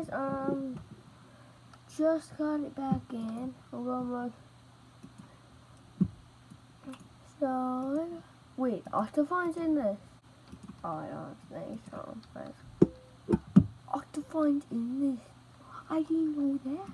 guys, just got it back in. So, wait, Octofine's in this. Oh, I don't think so. Octofine's in this. I didn't know that.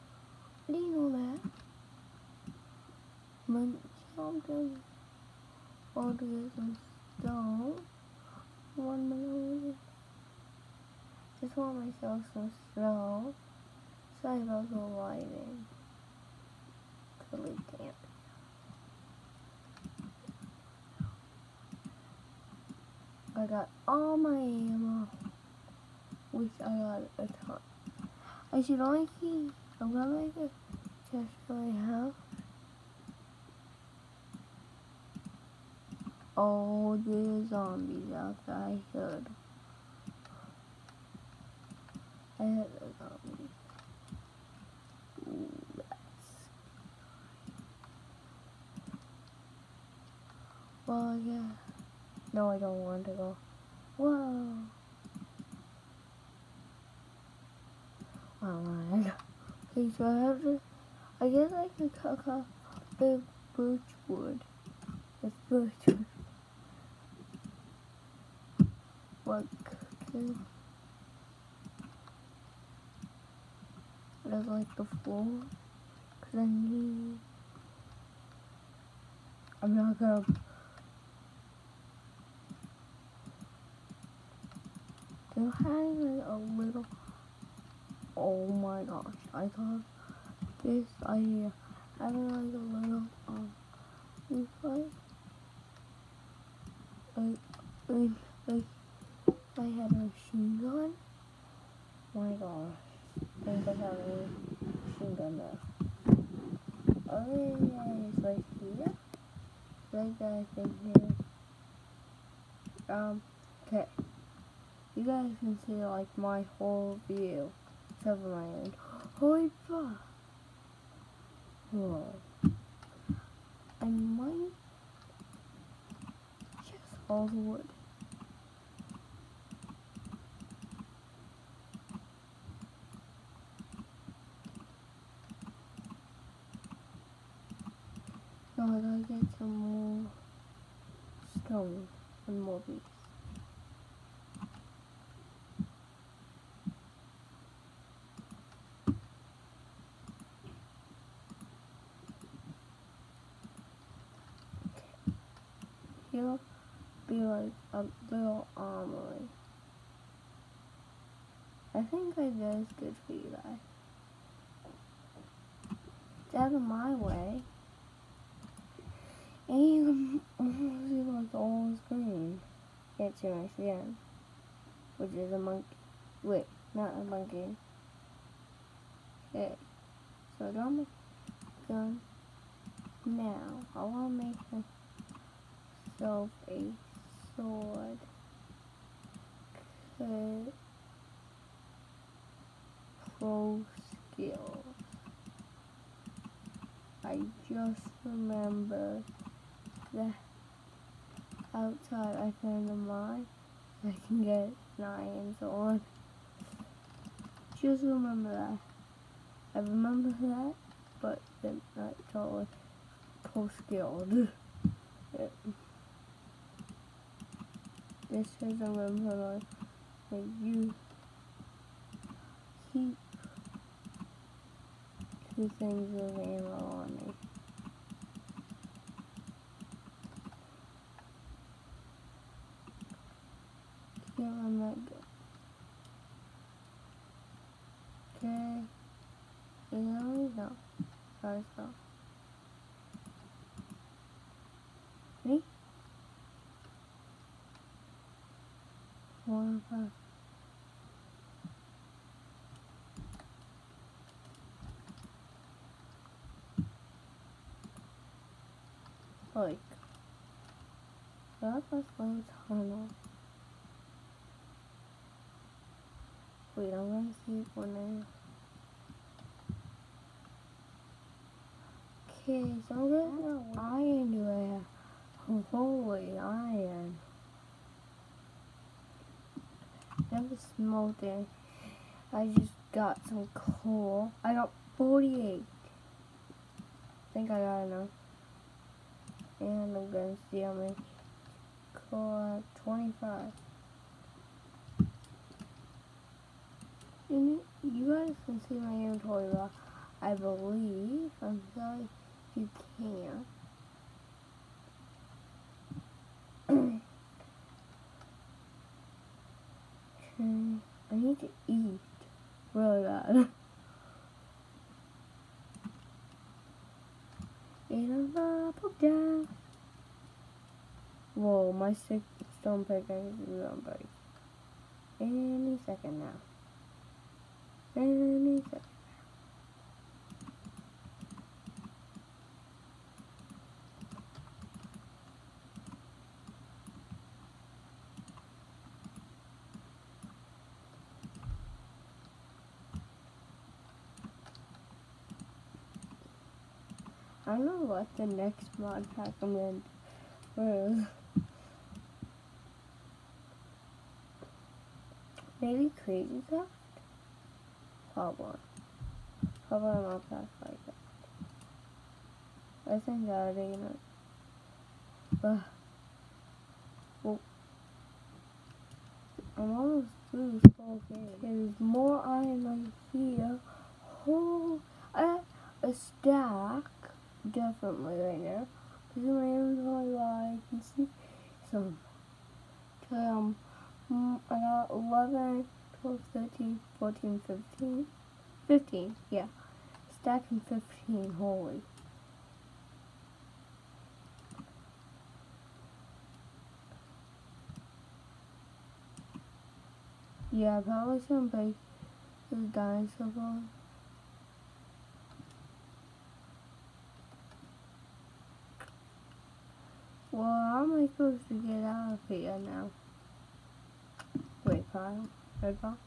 Monkey something. All to get some stone. 1 minute. Just want myself some snow. Sorry about the lighting. Totally can't. I got all my ammo, which I got a ton. I should only keep. I'm gonna make a chest for my house. Oh, there's zombies out there. I heard the zombies. Ooh, well, yeah. No, I don't want to go. Whoa. Oh my. Okay, so I have to. I guess I could cut off the birch wood. It's birch wood. What? That's like the floor. Cause I'm not gonna. They're having a little. Oh my gosh! I got this idea. Having like a little this like I had a machine gun. My gosh! I think I have a machine gun there. Oh yeah, it's like here. Like that thing here. Okay. You guys can see like my whole view. Except for my end. Holy fuck. Whoa. I might just all the wood. No, I gotta get some more stone and more bees. Here'll be like a little armory. I think I did good for you guys. It's out of my way. And you can see like the whole screen. Can't see my skin. Which is a monkey. Wait, not a monkey. Okay. So I got my gun. Now I wanna make myself a sword. Okay. Pro skills. I just remember that outside I found a mine. I can get an iron sword. Just remember that. I remember that, but then not totally pro skilled. This says I remember like you keep 2 things of ammo on me. Can't remember. Okay. No. Sorry, stop. Me? 1, 5. Like, that was slow tunnel. Wait, I'm gonna see one now. Okay, so I'm gonna iron to a holy iron. Never smoking. I just got some coal. I got 48. I think I got enough. And I'm gonna see how many coal. 25. And you guys can see my inventory log, I believe. I'm sorry if you can't. I need to eat really bad. And I'm gonna poke down. Whoa, my stone pickaxe is on break. Any second now. Any second. I don't know what the next mod pack I'm in is. Maybe Crazy Craft? Probably. Probably a mod pack like that. I think that would be enough. Well, I'm almost through this whole game. There's more iron right here. Oh, I have a stack. Definitely right now. This is my inventory while I can see some. I got 11, 12, 13, 14, 15. 15, yeah. Stacking 15, holy. Yeah, probably shouldn't break this dinosaur bone. Well, how am I supposed to get out of here now? Wait, pile? Red pile?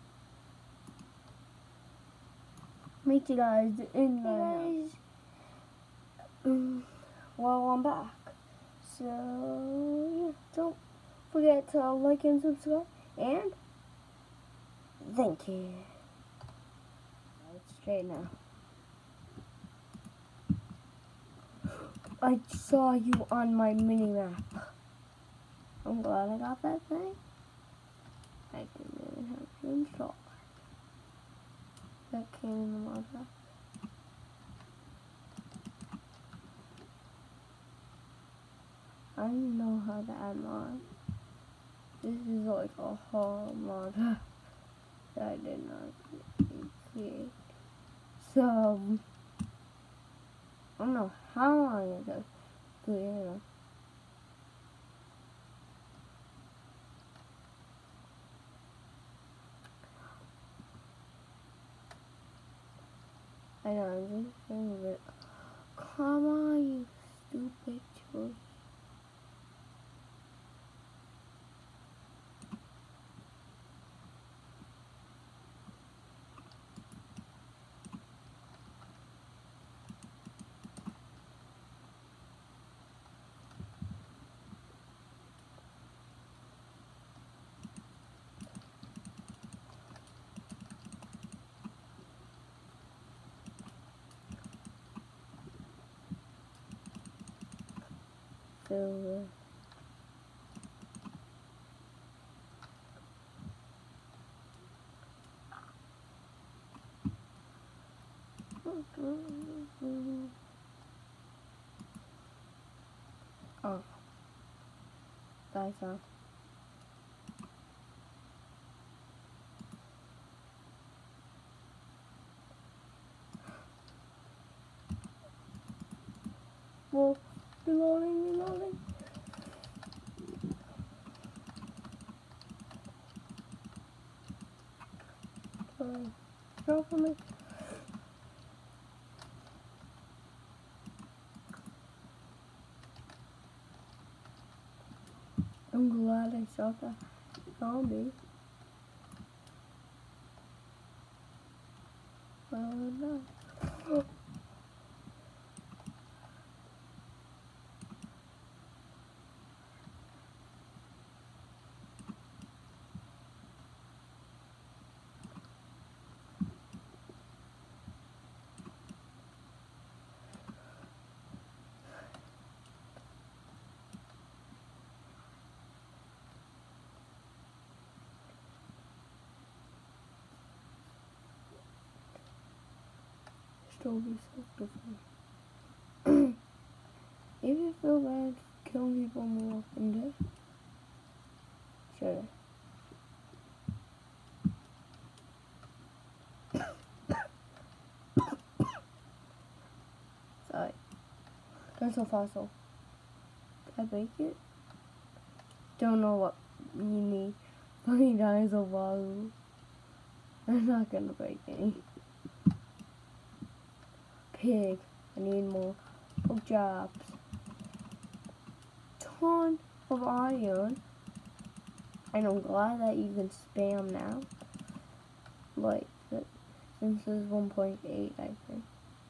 Meet you guys in the well, I'm back. So, yeah, don't forget to like and subscribe, and thank you. It's straight now. I saw you on my mini-map. I'm glad I got that thing. I didn't even have to install it. That came in the mod pack. I don't know how to add mod. This is like a whole mod that I did not create. So, I don't know how long it took to create it. I know, I'm just saying that. Come on, you stupid choice. So, oh, guys, well, reloading. Throw for me. I'm glad I saw that zombie. Oh no. kill yourself differently. If you feel bad killing people more often, do sure. Sorry. Cancel fossil. Can I break it? Don't know what you need. Funny dinosaur fossil. I'm not gonna break any. Pig. I need more pork chops. Ton of iron. And I'm glad that you can spam now. Like, since this is 1.8, I think.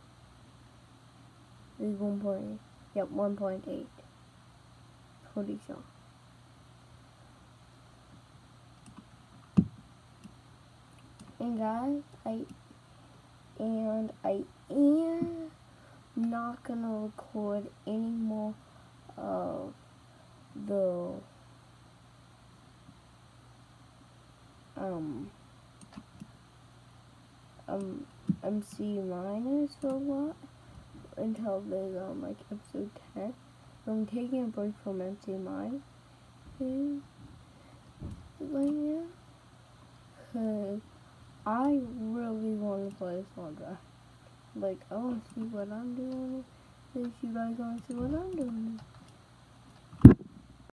This is 1.8. Yep, 1.8. Pretty sure. And guys, I am not gonna record any more of the MC minors for a while until there's like episode 10. So I'm taking a break from MC minors right now, cause I really want to play Slugger. Like, I want to see what I'm doing. If you guys want to see what I'm doing.